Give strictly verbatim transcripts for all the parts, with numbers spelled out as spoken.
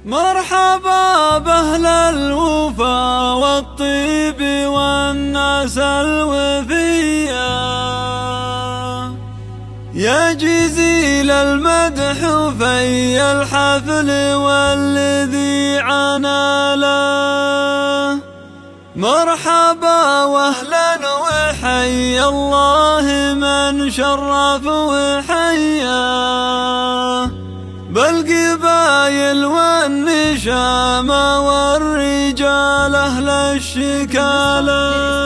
مرحبا بأهل الوفا والطيب والناس الوفية، يا جزيل المدح في الحفل والذي عناله. مرحبا واهلا وحي الله من شرف وحياه، بالقبايل والنشامة والرجال أهل الشكالة.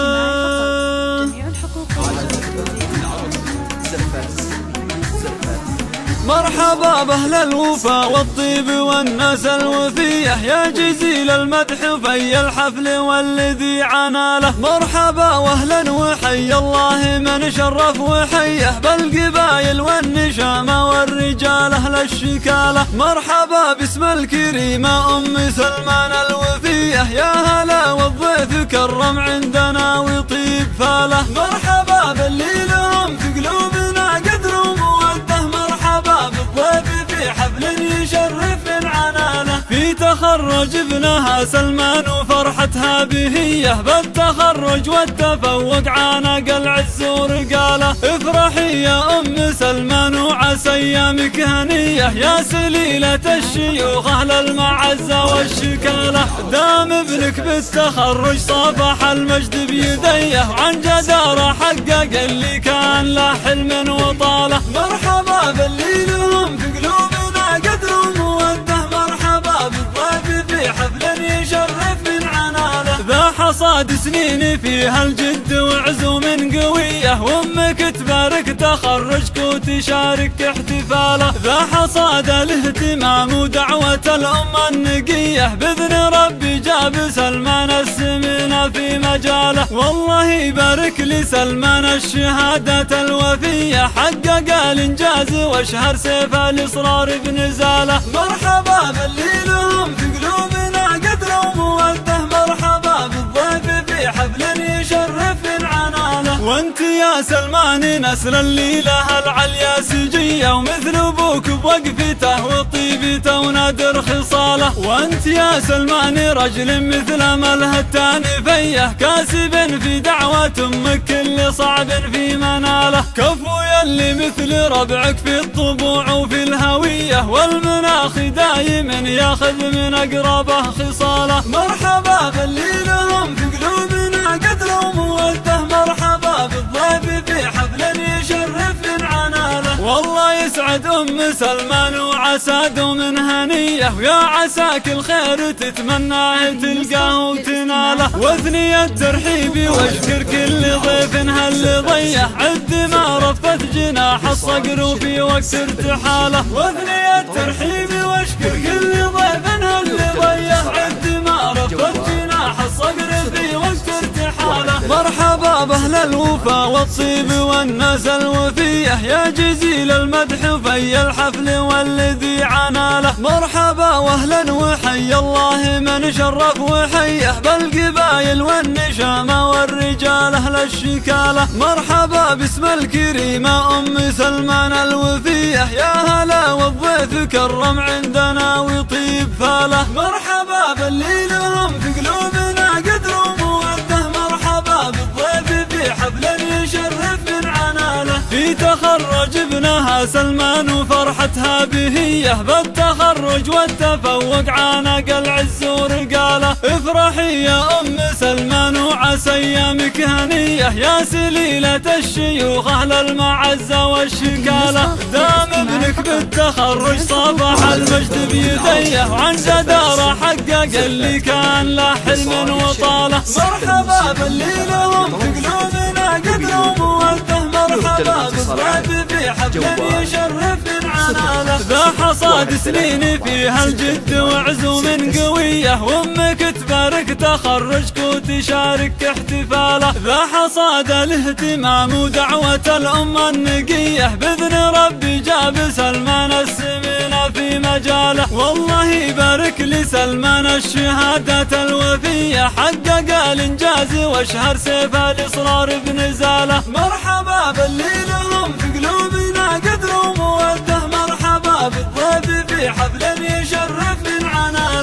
مرحبا بأهل الوفا والطيب والناس الوفية، يا جزيل المدح في الحفل والذي عناله. مرحبا واهلا وحي الله من شرف وحيه، بالقبايل والنشامة والرجال أهل الشكالة. مرحبا باسم الكريمة أم سلمان الوفية، يا هلا والضيف كرم عندنا وطيب فاله. مرحبا باللي لهم في قلوبنا قدر وموده، مرحبا بالضيف في حفل يشرف من عنانه. في تخرج ابنها سلمان وفرحتها بهيه، بالتخرج والتفوق عانق العز ورقاله. افرحي يا ام سلمان وعسى ايامك هنيه، يا سليلة الشيوخ اهل المعزة والشكاله. دام ابنك بالتخرج صافح المجد بيديه، وعن جدارة حقق اللي كان له حلم وطاله. مرحبا باللي لهم في قلوبنا قدر وموده، مرحبا بالضيف في حفل يشرف من عناله. ذا حصاد سنين فيها الجد وعزوم قوية، وامك تبارك تخرجك وتشارك احتفاله. ذا حصاد الاهتمام ودعوة الأمة النقية، بإذن ربي جاب سلمان السمينة في مجاله. والله يبارك لسلمان الشهادة الوفية، حقق الإنجاز واشهر سيف الإصرار بنزاله. مرحبا باللي لهم في قلوبنا قدر وموده، مرحبا بالضيف في حفل يشرف من عنانه. وانت يا سلمان نسل الليلة العليا سجية، ومثل ابوك بوقفته وطيبته ونادر خصاله. وانت يا سلمان رجل مثل مله التانفية، كاسب في دعوة امك كل صعب في مناله. كفو يلي مثل ربعك في الطبوع وفي الهوية، والمناخ دايما ياخذ من اقربه خصاله. مرحبا باللي لهم في قلوبنا قدر وموده، مرحبا بالضيف في حفل يشرف من عناله. والله يسعد ام سلمان وعسى دوم هنيه، ويا عساك الخير تتمناه تلقاه وتناله. واثني الترحيب واشكر كل ضيف هل ضيه، عد ما رفت جناح الصقر في وقت ارتحاله. واثني الترحيب واشكر كل ضيف هل ضيه، عد ما رفت جناح الصقر في وقت ارتحاله. مرحبا بأهل الوفا والطيب والناس الوفية، يا جزيل المدح في الحفل والذي عناله. مرحبا واهلا وحي الله من شرف وحيه، بالقبايل والنشامة والرجال اهل الشكاله. مرحبا باسم الكريمة ام سلمان الوفية، يا هلا والضيف كرم عندنا وطيب فاله. مرحبا باللي لهم في قلوبنا قدر وموده، مرحبا بالضيف في حفل يشرف من عناله. في تخرج ابنها سلمان وفرحتها بهيه، بالتخرج والتفوق عانق العز ورقاله. افرحي يا ام سلمان وعسى ايامك هنيه، يا سليلة الشيوخ اهل المعزة والشكاله. دام ابنك بالتخرج صافح المجد بيديه، وعن جدارة حقق اللي كان له حلم وطاله. مرحبا باللي لهم في قلوبنا قدر وموده، مرحبا بالضيف في حفل يشرف من عناله. ذا حصاد سنين فيها الجد وعزوم قوية، وامك تبارك تخرجك وتشارك احتفاله. ذا حصاد الاهتمام ودعوة الأمة النقية، بإذن ربي جاب سلمان السمينة في مجاله. والله يبارك لسلمان الشهادة الوفية، حقق الإنجاز واشهر سيف الإصرار بنزاله. مرحبا باللي لهم في قلوبنا قدر وموده، مرحبا بالضيف في حفل يشرف من عناله.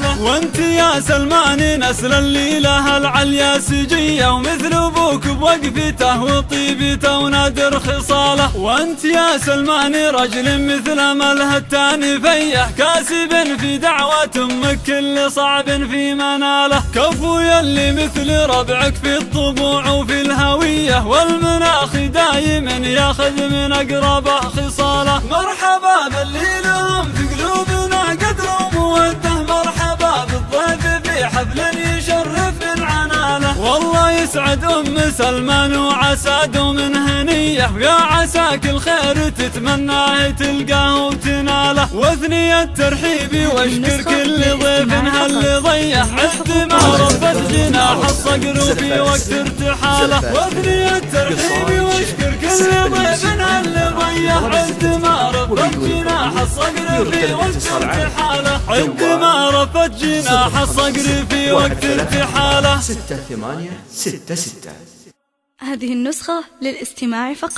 يا سلمان نسل اللي لها العليا سجية، ومثل ابوك بوقفته وطيبته ونادر خصاله. وانت يا سلمان رجل مثل مله التاني فيح، كاسب في دعوة امك كل صعب في مناله. كفو يلي مثل ربعك في الطبوع وفي الهوية، والمناخ دايما ياخذ من اقربه خصاله. مرحبا باللي لهم في قلوبنا قدر وموده، مرحبا بالضيف في حفل يشرف من عناله. والله يسعد ام سلمان وعسى دوم هنيه، ويا عساك الخير تتمناه تلقاه وتناله. واثني الترحيب واشكر كل ضيف هل ضيح، عد ما رفت جناح الصقر في وقت ارتحاله. واثني الترحيب واشكر كل ضيف هل ضيح، عد ما رفت جناح الصقر في وقت ارتحاله. عد ما رفت جناح الصقر في وقت ارتحاله. ستة ثمانية ستة ستة. هذه النسخة للاستماع فقط.